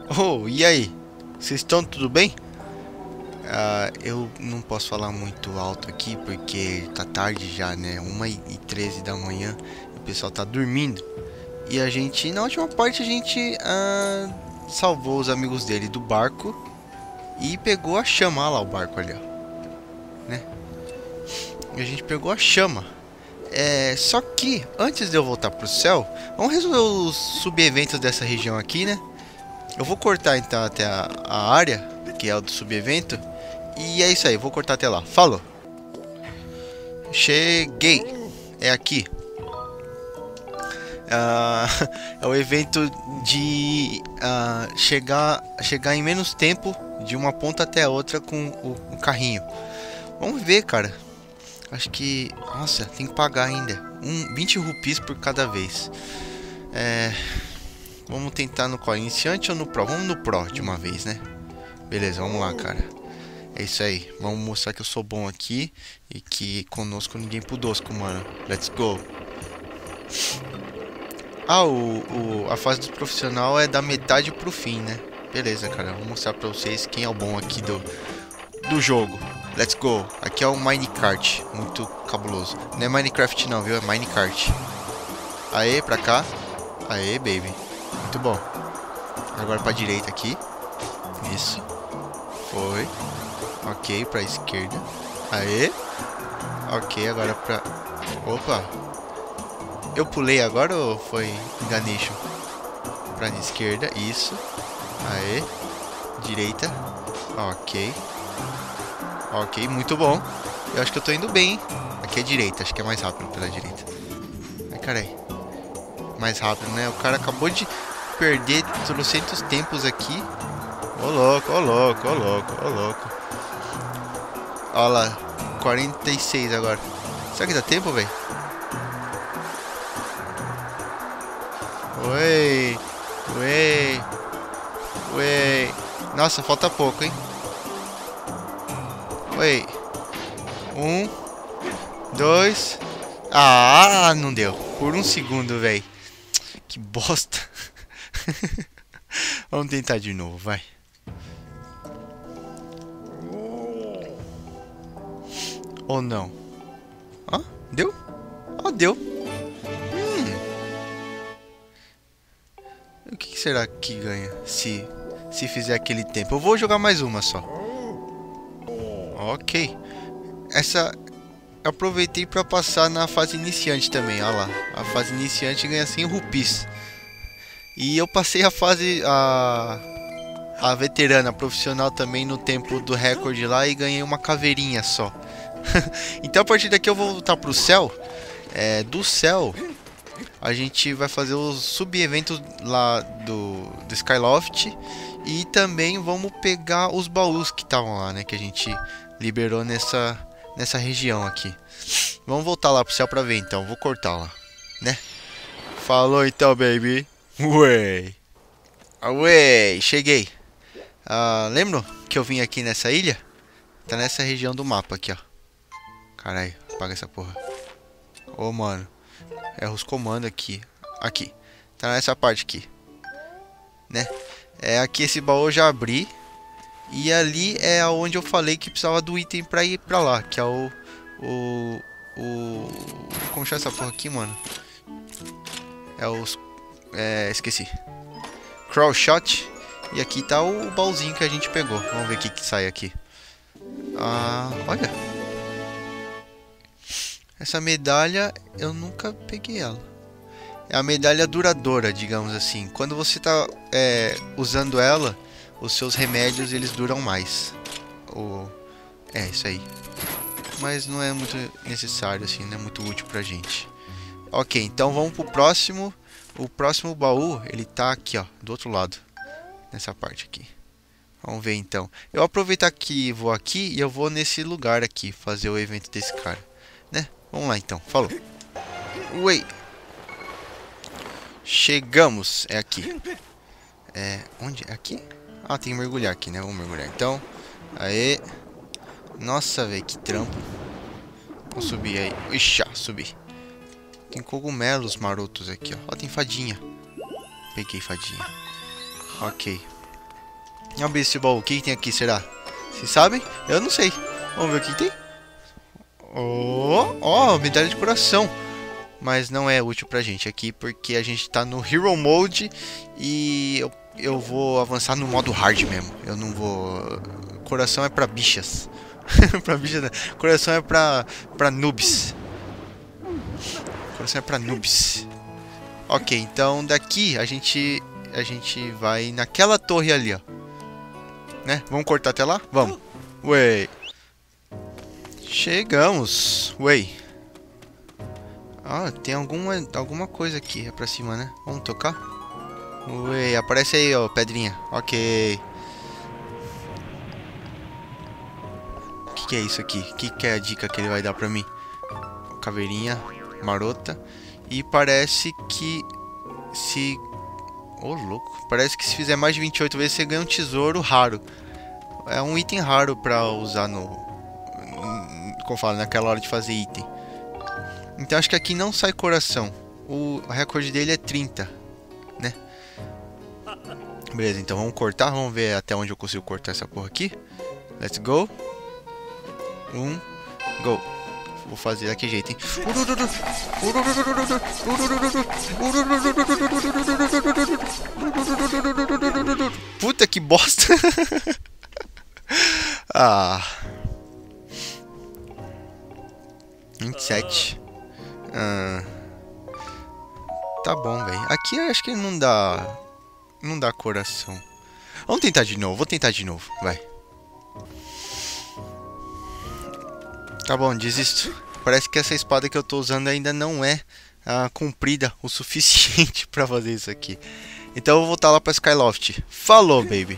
Oh, e aí? Vocês estão tudo bem? Eu não posso falar muito alto aqui porque tá tarde já, né? 1h13 da manhã, o pessoal tá dormindo. E a gente, na última parte, a gente salvou os amigos dele do barco e pegou a chama. Olha lá o barco ali, ó, né? E a gente pegou a chama. Só que, antes de eu voltar pro céu, vamos resolver os sub-eventos dessa região aqui, né? Eu vou cortar então até a área, que é o do sub-evento. E é isso aí, vou cortar até lá. Falou. Cheguei. É aqui. Ah, é o evento de chegar em menos tempo de uma ponta até a outra com o carrinho. Vamos ver, cara. Acho que... Nossa, tem que pagar ainda. 20 rupees por cada vez. Vamos tentar no qual? Iniciante ou no Pro? Vamos no Pro de uma vez, né? Beleza, vamos lá, cara. É isso aí. Vamos mostrar que eu sou bom aqui. E que conosco ninguém pudosco, mano. Let's go. A fase do profissional é da metade pro fim, né? Beleza, cara. Vou mostrar pra vocês quem é o bom aqui do jogo. Let's go. Aqui é o Minecart. Muito cabuloso. Não é Minecraft não, viu? É Minecart. Aê, pra cá. Aê, baby. Muito bom. Agora pra direita aqui. Isso. Foi. Ok, pra esquerda. Aê. Ok, agora pra... Opa. Eu pulei agora ou foi enganation? Pra esquerda, isso. Aê. Direita. Ok. Ok, muito bom. Eu acho que eu tô indo bem, hein? Aqui é direita, acho que é mais rápido pela direita. Ai, carai. Mais rápido, né? O cara acabou de perder trocentos tempos aqui. Ô louco, ô louco, ô louco, ô louco. Olha lá, 46 agora. Será que dá tempo, velho? Ué, ué, ué. Nossa, falta pouco, hein? Ué. 2. Ah, não deu. Por um segundo, velho. Que bosta. Vamos tentar de novo, vai. Ou não? Ah, deu? Ah, deu. O que será que ganha se fizer aquele tempo? Eu vou jogar mais uma só. Ok. Essa eu aproveitei para passar na fase iniciante também. Olha lá. A fase iniciante ganha 100 rupees. E eu passei a veterana, a profissional também no tempo do recorde lá e ganhei uma caveirinha só. Então a partir daqui eu vou voltar pro céu. Do céu a gente vai fazer os sub-eventos lá do Skyloft. E também vamos pegar os baús que estavam lá, né? Que a gente liberou nessa região aqui. Vamos voltar lá pro céu pra ver então. Vou cortar lá, né? Falou então, baby. Ué. Ué, cheguei. Lembram que eu vim aqui nessa ilha? Tá nessa região do mapa aqui, ó. Caralho, apaga essa porra. Ô, mano. Erra os comandos aqui. Aqui. Tá nessa parte aqui. Né? Aqui esse baú eu já abri. E ali é onde eu falei que precisava do item pra ir pra lá. Que é como chama essa porra aqui, mano? Esqueci. Crawl Shot. E aqui tá o baúzinho que a gente pegou. Vamos ver o que sai aqui. Olha. Essa medalha eu nunca peguei ela. É a medalha duradoura, digamos assim. Quando você tá usando ela, os seus remédios eles duram mais. Isso aí. Mas não é muito necessário assim, não é muito útil pra gente. Ok, então vamos pro próximo. O próximo baú, ele tá aqui, ó, do outro lado. Nessa parte aqui. Vamos ver então. Eu vou aproveitar que vou aqui e eu vou nesse lugar aqui fazer o evento desse cara, né? Vamos lá então. Falou. Ui. Chegamos. É aqui. Onde? É aqui? Ah, tem que mergulhar aqui, né? Vamos mergulhar então. Aê. Nossa, velho, que trampo. Vamos subir aí. Ixi, subi. Tem cogumelos marotos aqui, ó. Ó, tem fadinha. Peguei fadinha. Ok. Vamos abrir esse baú. O que tem aqui, será? Vocês sabem? Eu não sei. Vamos ver o que tem. Oh, medalha de coração. Mas não é útil pra gente aqui, porque a gente tá no Hero Mode e eu vou avançar no modo hard mesmo. Eu não vou... Coração é pra bichas. Pra bichas, né? Coração é pra noobs. Coração é pra noobs. Ok, então daqui a gente vai naquela torre ali, ó. Né? Vamos cortar até lá? Vamos. Ué. Chegamos. Ué. Ah, tem alguma coisa aqui pra cima, né? Vamos tocar? Ué, aparece aí, ó, pedrinha. Ok. O que é isso aqui? O que é a dica que ele vai dar pra mim? Caveirinha marota. E parece que se... Ô, louco. Parece que se fizer mais de 28 vezes você ganha um tesouro raro. É um item raro pra usar no... Como falo, naquela hora de fazer item. Então acho que aqui não sai coração. O recorde dele é 30, né? Beleza, então vamos cortar. Vamos ver até onde eu consigo cortar essa porra aqui. Let's go. Go. Vou fazer daquele jeito, hein? Puta que bosta. Ah. 27. Tá bom, velho. Aqui eu acho que não dá coração. Vamos tentar de novo. Vou tentar de novo. Vai. Tá bom, desisto. Parece que essa espada que eu tô usando ainda não é comprida o suficiente pra fazer isso aqui. Então eu vou voltar lá pra Skyloft. Falou, baby.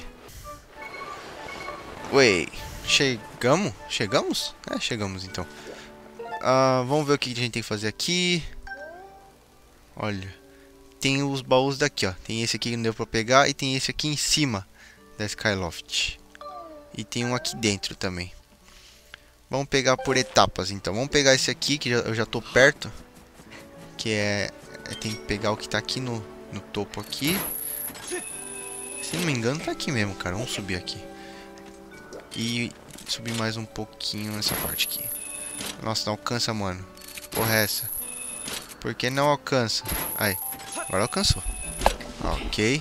Ué, chegamos? Chegamos? É, chegamos então. Vamos ver o que a gente tem que fazer aqui. Olha, tem os baús daqui, ó. Tem esse aqui que não deu pra pegar e tem esse aqui em cima da Skyloft. E tem um aqui dentro também. Vamos pegar por etapas, então. Vamos pegar esse aqui, que eu já tô perto. Que tem que pegar o que tá aqui no topo aqui. Se não me engano, tá aqui mesmo, cara. Vamos subir aqui. E subir mais um pouquinho nessa parte aqui. Nossa, não alcança, mano. Porra é essa? Por que não alcança? Aí, agora alcançou. Ok.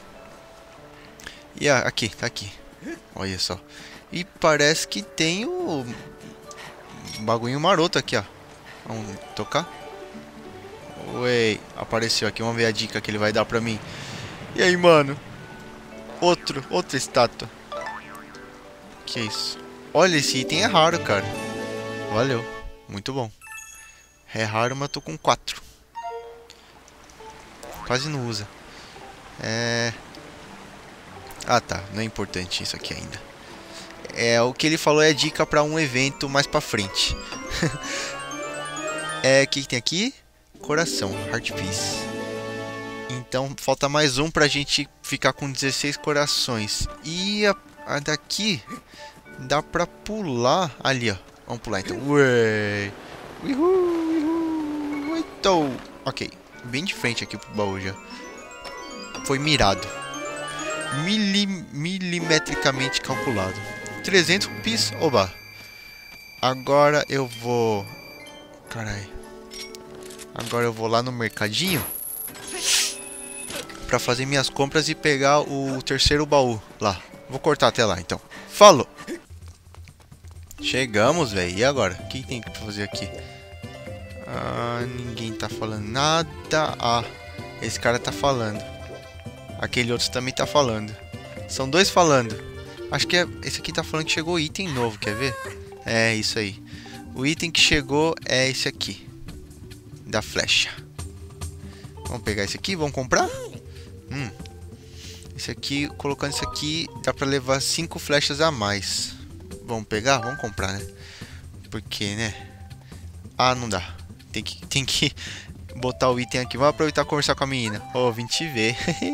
E aqui, tá aqui. Olha só. E parece que tem o bagulho maroto aqui, ó. Vamos tocar. Ué, apareceu aqui. Vamos ver a dica que ele vai dar pra mim. E aí, mano? Outra estátua. Que isso? Olha, esse item é raro, cara. Valeu. Muito bom. É raro, mas tô com 4. Quase não usa. Ah, tá. Não é importante isso aqui ainda. O que ele falou é dica pra um evento mais pra frente. O que tem aqui? Coração. Heart Piece. Então falta mais um pra gente ficar com 16 corações. E a daqui dá pra pular ali, ó. Vamos pular então. Ué. Então. Ok. Bem de frente aqui pro baú já. Foi mirado. Milimetricamente calculado. 300 rupees. Oba. Agora eu vou... Carai. Agora eu vou lá no mercadinho pra fazer minhas compras e pegar o terceiro baú lá. Vou cortar até lá, então. Falou! Chegamos, velho. E agora? O que tem que fazer aqui? Ninguém tá falando nada. Esse cara tá falando. Aquele outro também tá falando. São dois falando. Acho que esse aqui tá falando que chegou item novo, quer ver? É, isso aí. O item que chegou é esse aqui. Da flecha. Vamos pegar esse aqui, vamos comprar? Esse aqui, colocando isso aqui, dá pra levar 5 flechas a mais. Vamos pegar? Vamos comprar, né? Porque, né? Não dá. Tem que botar o item aqui. Vamos aproveitar e conversar com a menina. Vim te ver.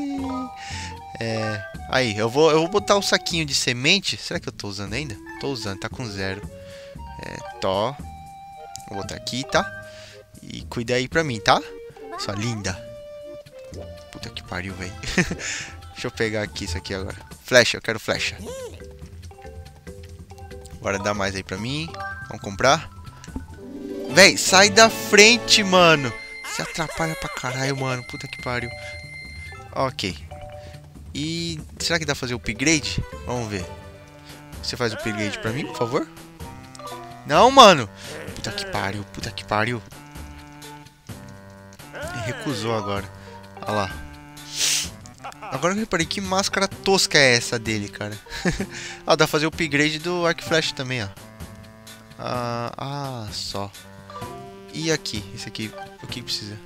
Aí, eu vou botar o saquinho de semente. Será que eu tô usando ainda? Tô usando, tá com 0. Vou botar aqui, tá? E cuida aí pra mim, tá? Sua linda. Puta que pariu, velho. Deixa eu pegar aqui isso aqui agora. Flecha, eu quero flecha. Bora dar mais aí pra mim. Vamos comprar. Véi, sai da frente, mano. Você atrapalha pra caralho, mano. Puta que pariu. Ok. E será que dá pra fazer o upgrade? Vamos ver. Você faz o upgrade pra mim, por favor? Não, mano. Puta que pariu, puta que pariu. Ele recusou agora. Olha lá. Agora eu reparei que máscara tosca é essa dele, cara. Ah, dá pra fazer o upgrade do Arc Flash também, ó. Só. E aqui? Esse aqui, o que precisa?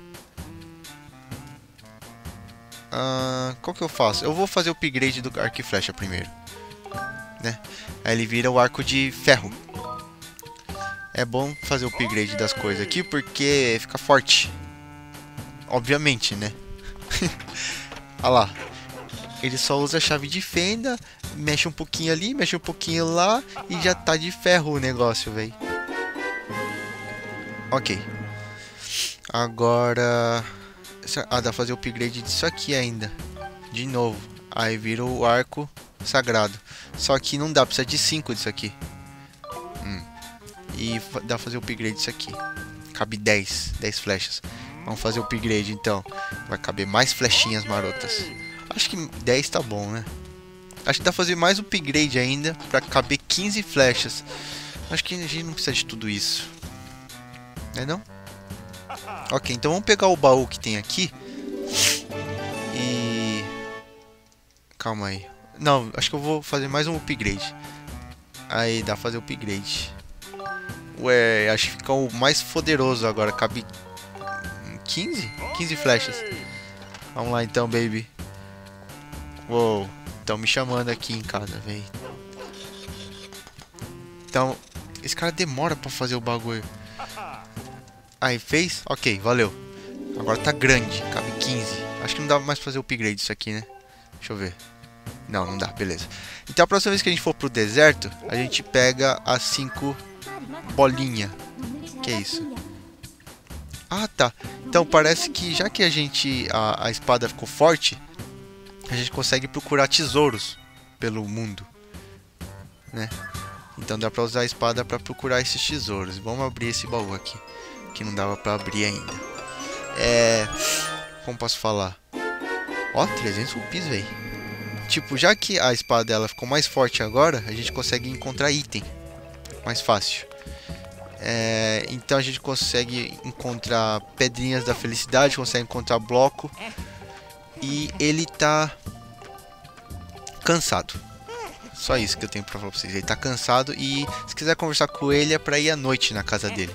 Qual que eu faço? Eu vou fazer o upgrade do Arc Flecha primeiro, né? Aí ele vira o arco de ferro. É bom fazer o upgrade das coisas aqui porque fica forte. Obviamente, né? Olha lá. Ele só usa a chave de fenda, mexe um pouquinho ali, mexe um pouquinho lá e já tá de ferro o negócio, velho. Ok. Agora... dá pra fazer o upgrade disso aqui ainda. De novo. Aí vira o arco sagrado. Só que não dá, precisa de 5 disso aqui. E dá pra fazer o upgrade disso aqui. Cabe 10 flechas. Vamos fazer o upgrade então. Vai caber mais flechinhas marotas. Acho que 10 tá bom, né? Acho que dá pra fazer mais upgrade ainda pra caber 15 flechas. Acho que a gente não precisa de tudo isso. Não? Ok, então vamos pegar o baú que tem aqui. E... calma aí. Não, acho que eu vou fazer mais um upgrade. Aí, dá pra fazer o upgrade. Ué, acho que fica o mais poderoso agora. Cabe 15? 15 flechas. Vamos lá então, baby. Uou, estão me chamando aqui em casa, velho. Então, esse cara demora pra fazer o bagulho. Aí, fez? Ok, valeu. Agora tá grande, cabe 15. Acho que não dá mais pra fazer o upgrade disso aqui, né? Deixa eu ver. Não, não dá, beleza. Então a próxima vez que a gente for pro deserto, a gente pega as 5 bolinhas. Que é isso? Ah, tá. Então parece que já que a espada ficou forte, a gente consegue procurar tesouros pelo mundo, né? Então dá pra usar a espada pra procurar esses tesouros. Vamos abrir esse baú aqui, que não dava pra abrir ainda. Como posso falar? Ó, 300 rupees, velho. Tipo, já que a espada dela ficou mais forte agora, a gente consegue encontrar item mais fácil. Então a gente consegue encontrar pedrinhas da felicidade, consegue encontrar bloco. E ele tá cansado. Só isso que eu tenho pra falar pra vocês. Ele tá cansado e se quiser conversar com ele é pra ir à noite na casa dele.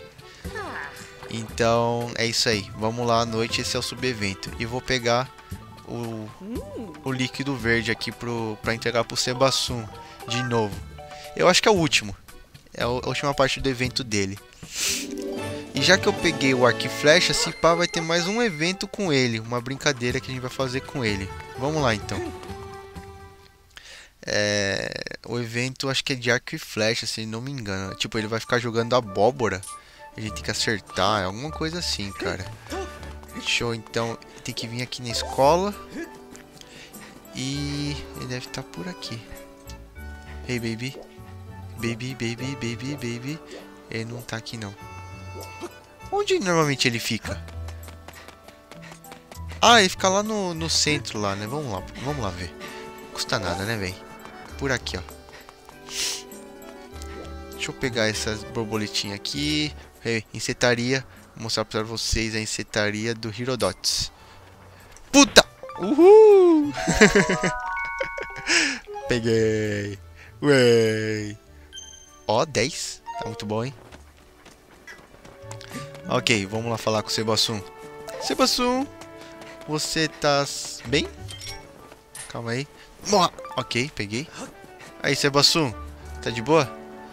Então é isso aí. Vamos lá à noite, esse é o subevento. E vou pegar o líquido verde aqui pra entregar pro Sebassum de novo. Eu acho que é o último. É a última parte do evento dele. E já que eu peguei o arco e flecha, se pá vai ter mais um evento com ele. Uma brincadeira que a gente vai fazer com ele. Vamos lá então. O evento acho que é de arco e flecha, se não me engano. Tipo, ele vai ficar jogando abóbora. A gente tem que acertar, é alguma coisa assim, cara. Show, então tem que vir aqui na escola. E ele deve estar por aqui. Hey, baby. Baby, baby, baby, baby. Ele não tá aqui, não. Onde normalmente ele fica? Ah, ele fica lá no centro, lá, né? Vamos lá ver. Não custa nada, né, velho? Por aqui, ó. Deixa eu pegar essas borboletinhas aqui. Insetaria. Vou mostrar pra vocês a insetaria do Herodots. Puta! Uhul! Peguei. Ué. Ó, 10. Tá muito bom, hein? Ok, vamos lá falar com o Sebassum. Sebassum, você tá bem? Calma aí. Ok, peguei. Aí, Sebassum, tá de boa?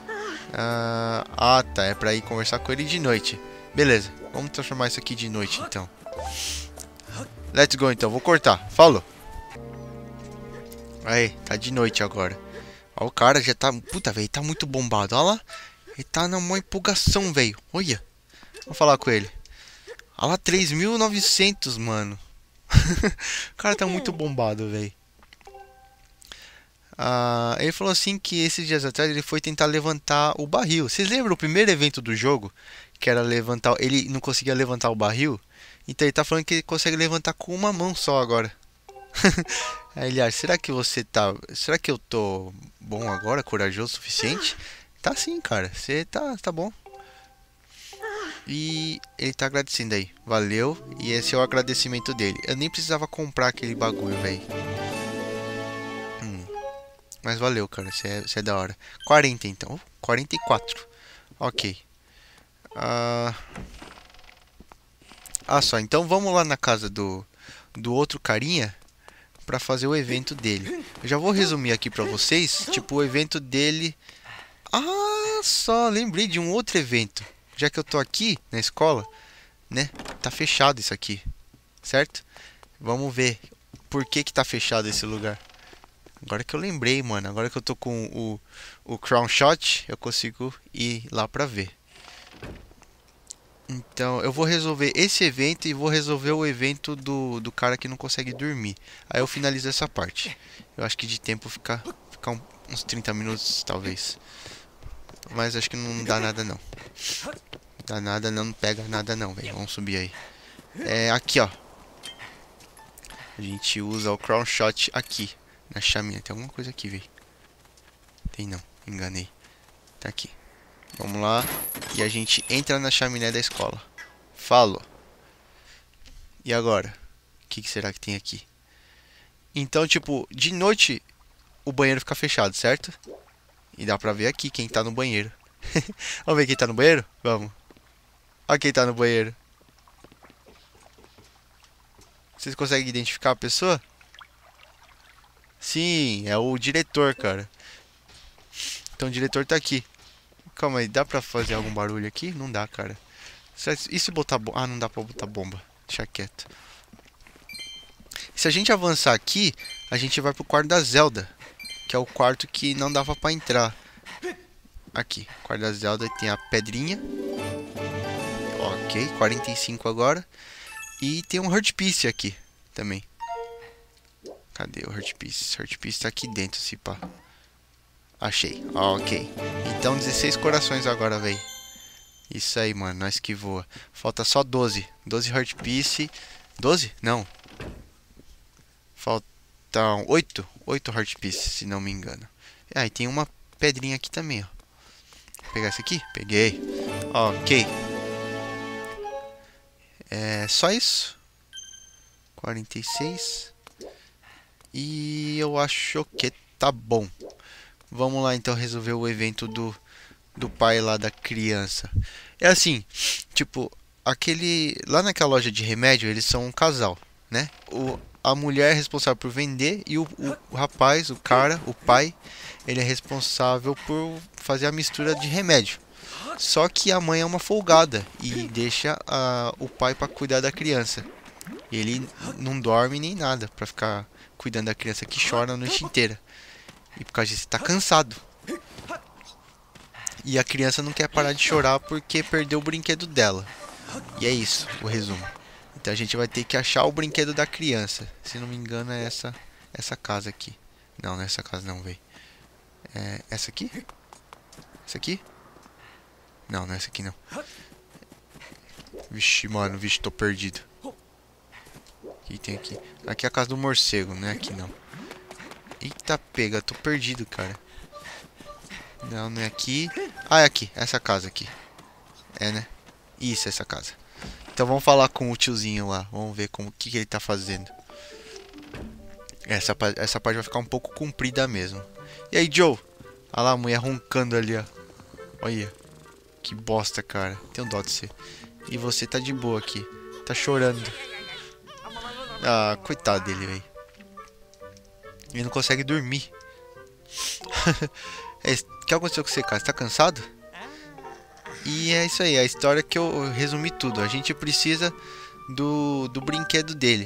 Tá, é pra ir conversar com ele de noite. Beleza, vamos transformar isso aqui de noite então. Let's go então, vou cortar. Falou. Aí, tá de noite agora. Ó, o cara já tá... Puta, velho, tá muito bombado. Olha lá. Ele tá na maior empolgação, velho. Olha. Vou falar com ele. Olha lá, 3.900, mano. O cara tá muito bombado, velho. Ele falou assim que esses dias atrás ele foi tentar levantar o barril. Vocês lembram o primeiro evento do jogo? Que era levantar. Ele não conseguia levantar o barril. Então ele tá falando que ele consegue levantar com uma mão só agora. Aí ele acha, será que você tá. Será que eu tô bom agora? Corajoso o suficiente? Tá sim, cara. Você tá bom. E ele tá agradecendo aí. Valeu. E esse é o agradecimento dele. Eu nem precisava comprar aquele bagulho, velho. Mas valeu, cara. Você é da hora. 40 então. 44. Ok. Só. Então vamos lá na casa do outro carinha pra fazer o evento dele. Eu já vou resumir aqui pra vocês. Tipo, o evento dele. Só. Lembrei de um outro evento. Já que eu tô aqui na escola, né? Tá fechado isso aqui. Certo? Vamos ver por que tá fechado esse lugar. Agora que eu lembrei, mano. Agora que eu tô com o Crown Shot, eu consigo ir lá pra ver. Então, eu vou resolver esse evento e vou resolver o evento do cara que não consegue dormir. Aí eu finalizo essa parte. Eu acho que de tempo fica uns 30 minutos, talvez. Mas acho que não dá nada, não. Dá nada, não pega nada, não, velho. Vamos subir aí. Aqui, ó. A gente usa o Crown Shot aqui. Na chaminé. Tem alguma coisa aqui, velho. Tem não. Enganei. Tá aqui. Vamos lá. E a gente entra na chaminé da escola. Falou. E agora? O que será que tem aqui? Então, tipo, de noite o banheiro fica fechado, certo? E dá pra ver aqui quem tá no banheiro. Vamos ver quem tá no banheiro? Vamos. Olha quem tá no banheiro. Vocês conseguem identificar a pessoa? Sim, é o diretor, cara. Então o diretor tá aqui. Calma aí, dá pra fazer algum barulho aqui? Não dá, cara. E se botar bomba? Não dá pra botar bomba. Deixa quieto. Se a gente avançar aqui, a gente vai pro quarto da Zelda. Que é o quarto que não dava pra entrar. Aqui, quarto da Zelda, tem a pedrinha. Ok, 45 agora. E tem um Heart Piece aqui também. Cadê o Heart Piece? Heart Piece tá aqui dentro, se pá. Achei. Ok. Então 16 corações agora, véi. Isso aí, mano. Nós que voa. Falta só 12. 12 Heart Piece. 12? Não. Faltam 8. 8 Heart Piece, se não me engano. E tem uma pedrinha aqui também, ó. Vou pegar essa aqui? Peguei. Ok. É só isso. 46. E eu acho que tá bom. Vamos lá então resolver o evento do pai lá da criança. É assim, tipo, lá naquela loja de remédio, eles são um casal, né? A mulher é responsável por vender e o rapaz, o cara, o pai, ele é responsável por fazer a mistura de remédio. Só que a mãe é uma folgada e deixa o pai para cuidar da criança. Ele não dorme nem nada para ficar cuidando da criança que chora a noite inteira. E por causa disso tá cansado. E a criança não quer parar de chorar porque perdeu o brinquedo dela. E é isso, o resumo. Então a gente vai ter que achar o brinquedo da criança. Se não me engano é essa casa aqui. Não, não é essa casa não, velho. É essa aqui? Essa aqui? Não, não é essa aqui não. Vixe, mano, vixe, tô perdido. O que tem aqui? Aqui é a casa do morcego, não é aqui não. Eita pega, tô perdido, cara. Não, não é aqui. É aqui, essa casa aqui. É, né? Isso, essa casa. Então vamos falar com o tiozinho lá. Vamos ver o que ele tá fazendo. Essa parte vai ficar um pouco comprida mesmo. E aí, Joe? Olha lá a mulher roncando ali, ó. Olha. Que bosta, cara. Tenho dó de você. E você tá de boa aqui. Tá chorando. Coitado dele, velho. Ele não consegue dormir. O que aconteceu com você, cara? Você tá cansado? E é isso aí, a história que eu resumi tudo. A gente precisa do brinquedo dele.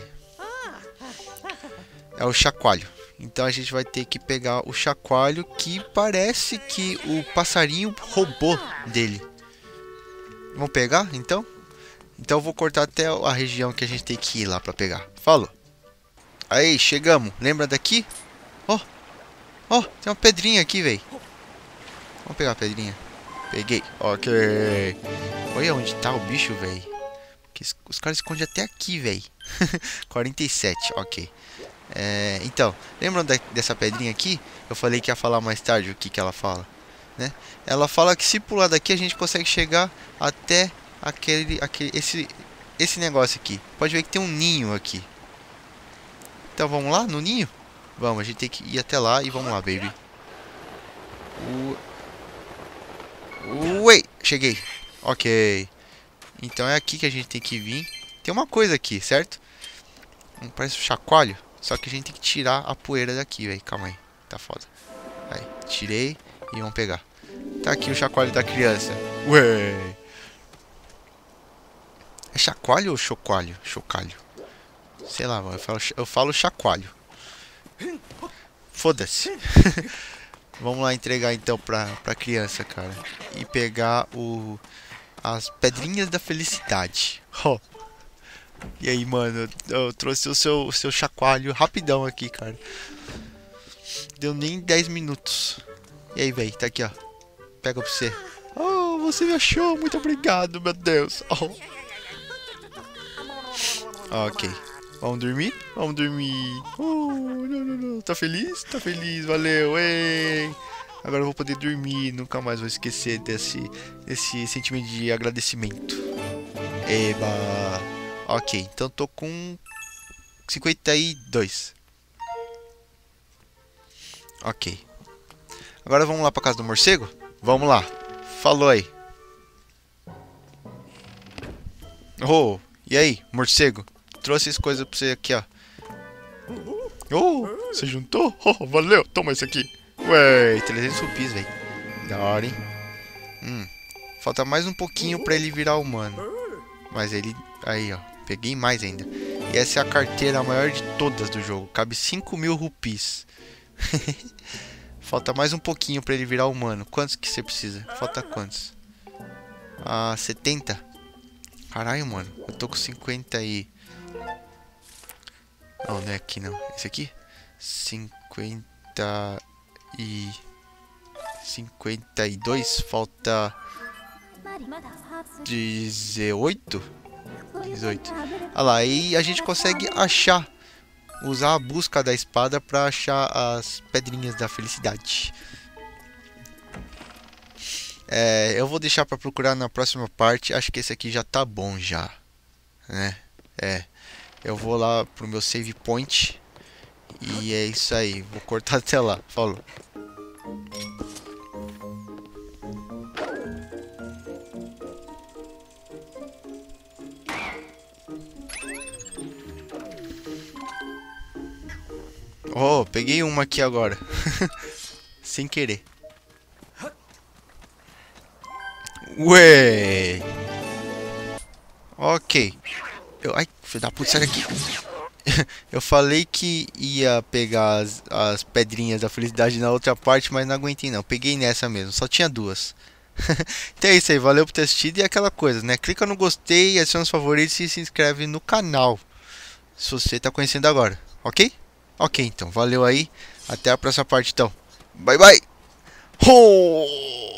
É o chacoalho. Então a gente vai ter que pegar o chacoalho que parece que o passarinho roubou dele. Vamos pegar, então? Então eu vou cortar até a região que a gente tem que ir lá pra pegar. Falou. Aí, chegamos. Lembra daqui? Ó. Ó, tem uma pedrinha aqui, velho. Vamos pegar a pedrinha. Peguei. Ok. Olha onde tá o bicho, velho. Os caras escondem até aqui, velho. 47, ok. Então, lembram dessa pedrinha aqui? Eu falei que ia falar mais tarde o que ela fala, né? Ela fala que se pular daqui a gente consegue chegar até esse negócio aqui. Pode ver que tem um ninho aqui. Então vamos lá no ninho? Vamos, a gente tem que ir até lá e vamos lá, baby. Ué, cheguei. Ok. Então é aqui que a gente tem que vir. Tem uma coisa aqui, certo? Parece um chacoalho. Só que a gente tem que tirar a poeira daqui, velho. Calma aí. Tá foda. Aí, tirei e vamos pegar. Tá aqui o chacoalho da criança. Ué. É chacoalho ou chocalho? Chocalho. Sei lá, mano. Eu falo chacoalho. Foda-se. Vamos lá entregar então pra criança, cara. E pegar as pedrinhas da felicidade. Oh. E aí, mano, eu trouxe o seu chacoalho rapidão aqui, cara. Deu nem 10 minutos. E aí, velho, tá aqui, ó. Pega pra você. Oh, você me achou. Muito obrigado, meu Deus. Oh. Ok. Vamos dormir? Vamos dormir. Oh, não. Tá feliz? Tá feliz, valeu. Ei. Agora eu vou poder dormir. Nunca mais vou esquecer desse sentimento de agradecimento. Eba. Ok, então tô com 52. Ok. Agora vamos lá pra casa do morcego? Vamos lá. Falou aí. Oh, e aí, morcego? Trouxe as coisas pra você aqui, ó. Oh, você juntou? Oh, valeu, toma isso aqui. Ué, 300 rupias, velho. Da hora, hein? Falta mais um pouquinho pra ele virar humano. Mas ele... Aí, ó. Peguei mais ainda. E essa é a carteira maior de todas do jogo. Cabe 5.000 rupees. Falta mais um pouquinho pra ele virar humano. Quantos que você precisa? Falta quantos? 70? Caralho, mano. Eu tô com 50 e... Não, não é aqui não. Esse aqui? 50 e... 52. Falta... 18? 18. Olha lá, aí a gente consegue achar, usar a busca da espada pra achar as pedrinhas da felicidade. Eu vou deixar pra procurar na próxima parte. Acho que esse aqui já tá bom já, né? Eu vou lá pro meu save point. E é isso aí, vou cortar até lá. Falou. Oh, peguei uma aqui agora. Sem querer. Ué. Ok. Ai, filho da puta, sai daqui. Eu falei que ia pegar as pedrinhas da felicidade na outra parte, mas não aguentei não. Peguei nessa mesmo, só tinha duas. Então é isso aí, valeu por ter assistido e aquela coisa, né? Clica no gostei, adiciona os favoritos e se inscreve no canal. Se você tá conhecendo agora, ok? Ok, então, valeu aí. Até a próxima parte, então. Bye, bye. Oh!